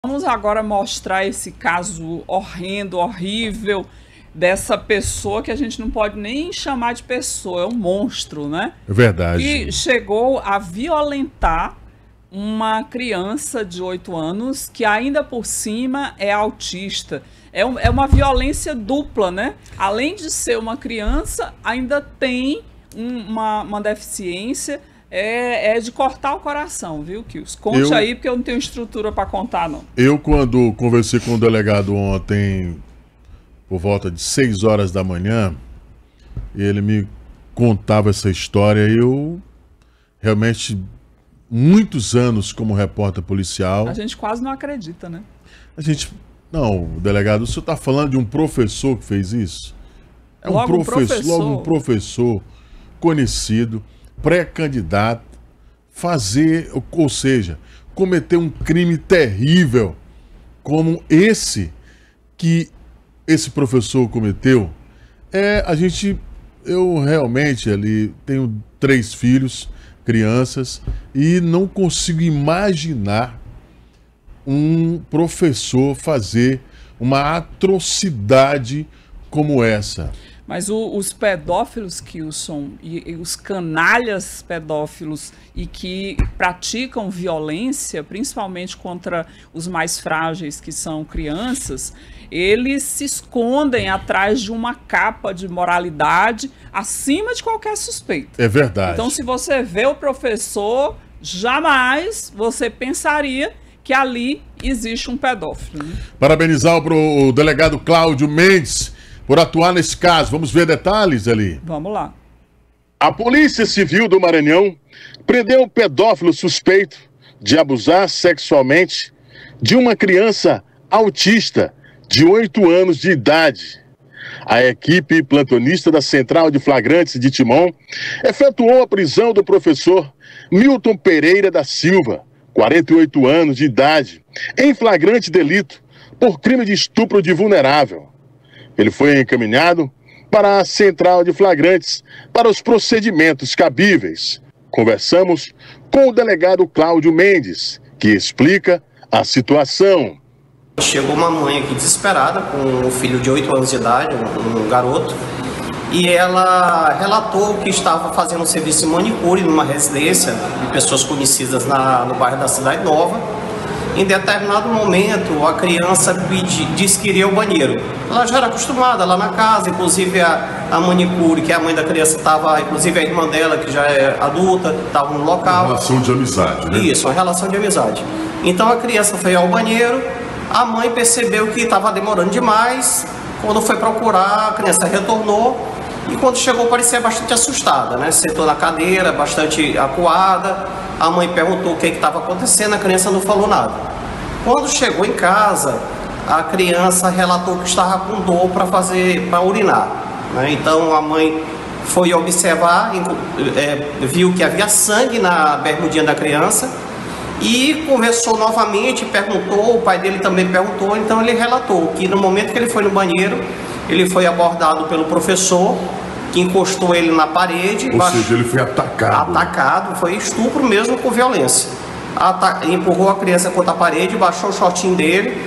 Vamos agora mostrar esse caso horrendo, horrível, dessa pessoa que a gente não pode nem chamar de pessoa, é um monstro, né? É verdade. Que chegou a violentar uma criança de 8 anos que ainda por cima é autista. É uma violência dupla, né? Além de ser uma criança, ainda tem uma deficiência. É de cortar o coração, viu, Kilson? Conte aí, porque eu não tenho estrutura para contar, não. Eu, quando conversei com o delegado ontem, por volta de 6 horas da manhã, ele me contava essa história. Eu, realmente, muitos anos como repórter policial... A gente quase não acredita, né? Não, delegado, o senhor está falando de um professor que fez isso? É logo um professor. Logo um professor conhecido, pré-candidato, ou seja, cometer um crime terrível como esse que esse professor cometeu. Eu realmente ali tenho 3 filhos, crianças, e não consigo imaginar um professor fazer uma atrocidade como essa. Mas os pedófilos, Kilson, e os canalhas pedófilos e que praticam violência, principalmente contra os mais frágeis, que são crianças, eles se escondem atrás de uma capa de moralidade acima de qualquer suspeita. É verdade. Então, se você vê o professor, jamais você pensaria que ali existe um pedófilo, né? Parabenizar o delegado Cláudio Mendes por atuar nesse caso. Vamos ver detalhes ali? Vamos lá. A Polícia Civil do Maranhão prendeu um pedófilo suspeito de abusar sexualmente de uma criança autista de 8 anos de idade. A equipe plantonista da Central de Flagrantes de Timon efetuou a prisão do professor Milton Pereira da Silva, 48 anos de idade, em flagrante delito por crime de estupro de vulnerável. Ele foi encaminhado para a Central de Flagrantes para os procedimentos cabíveis. Conversamos com o delegado Cláudio Mendes, que explica a situação. Chegou uma mãe aqui desesperada com um filho de 8 anos de idade, um garoto, e ela relatou que estava fazendo um serviço de manicure numa residência de pessoas conhecidas no bairro da Cidade Nova. Em determinado momento, a criança disse que iria ao banheiro. Ela já era acostumada lá na casa, inclusive a manicure, que a mãe da criança estava, inclusive a irmã dela, que já é adulta, estava no local. Uma relação de amizade, né? Isso, uma relação de amizade. Então a criança foi ao banheiro, a mãe percebeu que estava demorando demais. Quando foi procurar, a criança retornou e quando chegou parecia bastante assustada, né? Sentou na cadeira, bastante acuada. A mãe perguntou o que estava acontecendo, a criança não falou nada. Quando chegou em casa, a criança relatou que estava com dor para urinar, né? Então a mãe foi observar, viu que havia sangue na bermudinha da criança e conversou novamente, perguntou, o pai dele também perguntou, então ele relatou que no momento que ele foi no banheiro, ele foi abordado pelo professor, que encostou ele na parede. Ou seja, ele foi atacado. Atacado, foi estupro mesmo com violência. Empurrou a criança contra a parede, baixou o shortinho dele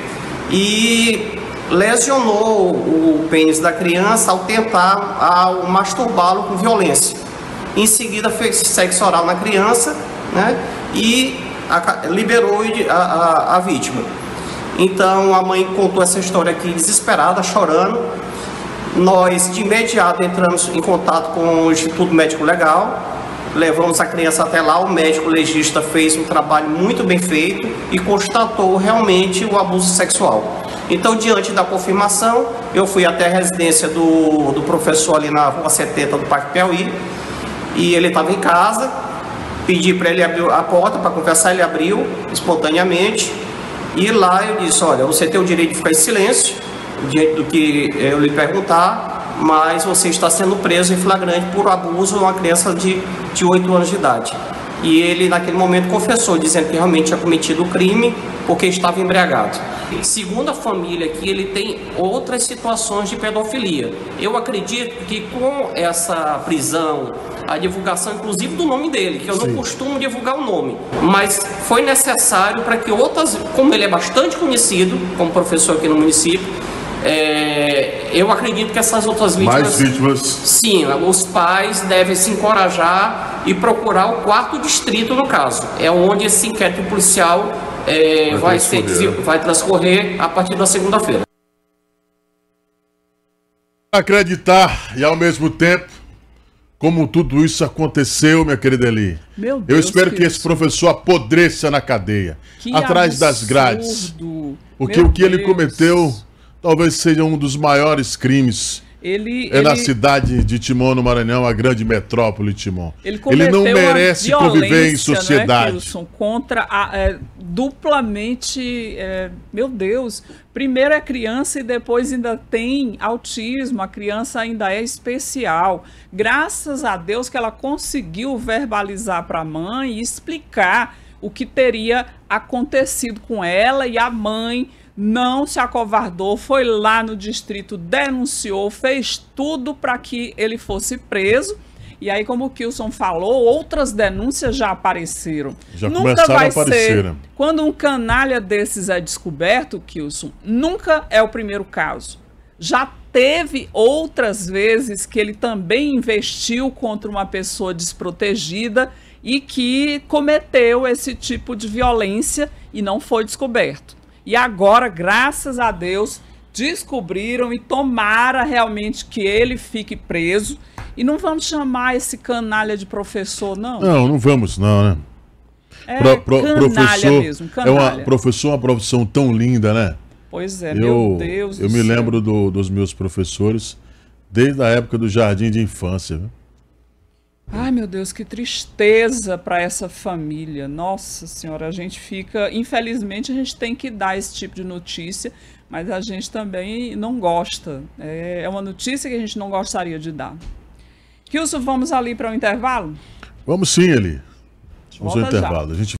e lesionou o pênis da criança ao tentar masturbá-lo com violência. Em seguida fez sexo oral na criança, né, e liberou a vítima. Então a mãe contou essa história aqui desesperada, chorando. Nós de imediato entramos em contato com o Instituto Médico Legal, levamos a criança até lá, o médico legista fez um trabalho muito bem feito e constatou realmente o abuso sexual. Então, diante da confirmação, eu fui até a residência do professor ali na Rua 70 do Parque Piauí, e ele estava em casa, pedi para ele abrir a porta para conversar, ele abriu espontaneamente, e lá eu disse, olha, você tem o direito de ficar em silêncio, diante do que eu lhe perguntar, mas você está sendo preso em flagrante por abuso a uma criança de 8 anos de idade. E ele naquele momento confessou, dizendo que realmente tinha cometido o crime porque estava embriagado. Segundo a família aqui, ele tem outras situações de pedofilia. Eu acredito que com essa prisão, a divulgação inclusive do nome dele, que eu não costumo divulgar o nome, mas foi necessário para que outras, como ele é bastante conhecido como professor aqui no município, eu acredito que essas outras vítimas... Mais vítimas? Sim, os pais devem se encorajar e procurar o 4º distrito, no caso. É onde esse inquérito policial vai transcorrer a partir da segunda-feira. Acreditar e ao mesmo tempo como tudo isso aconteceu, minha querida Eli. Meu Deus, eu espero que esse professor apodreça na cadeia, atrás das grades. Porque o que ele cometeu talvez seja um dos maiores crimes na cidade de Timon, no Maranhão, a grande metrópole Timon. Ele não merece conviver em sociedade. Né, Kilson, contra duplamente, meu Deus, primeiro é criança e depois ainda tem autismo, a criança ainda é especial. Graças a Deus que ela conseguiu verbalizar para a mãe e explicar o que teria acontecido com ela, e a mãe não se acovardou, foi lá no distrito, denunciou, fez tudo para que ele fosse preso. E aí, como o Kilson falou, outras denúncias já apareceram. Já começaram a aparecer. Quando um canalha desses é descoberto, Kilson, nunca é o primeiro caso. Já teve outras vezes que ele também investiu contra uma pessoa desprotegida e que cometeu esse tipo de violência e não foi descoberto. E agora, graças a Deus, descobriram e tomara realmente que ele fique preso. E não vamos chamar esse canalha de professor, não? Não vamos, não, né? Canalha professor mesmo, canalha. Professor é uma profissão tão linda, né? Pois é, meu Deus do céu. Eu me lembro dos meus professores desde a época do jardim de infância, viu? Ai, meu Deus, que tristeza para essa família. Nossa Senhora, a gente fica... Infelizmente, a gente tem que dar esse tipo de notícia, mas a gente também não gosta. É uma notícia que a gente não gostaria de dar. Kilson, vamos ali para o intervalo? Vamos sim, Eli. Vamos ao intervalo. Já. A gente